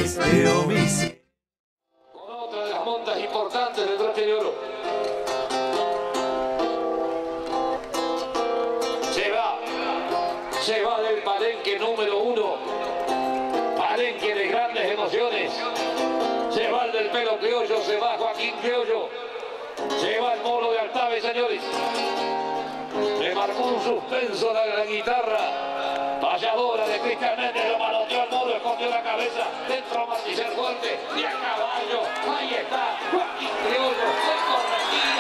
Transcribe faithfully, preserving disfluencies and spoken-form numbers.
es de homicidio. Con otra de las montas importantes del Trote de Oro. Se va, se va del palenque número uno, palenque de grandes emociones. Se va el del pelo criollo, se va Joaquín Criollo, se va el moro de Altave, señores. Le marcó un suspenso la, la guitarra payadora de Cristian Méndez, lo manoteó al moro, escondió la cabeza, dentro Maticel fuerte, y a caballo, ahí está, Joaquín Criollo, el corregidor.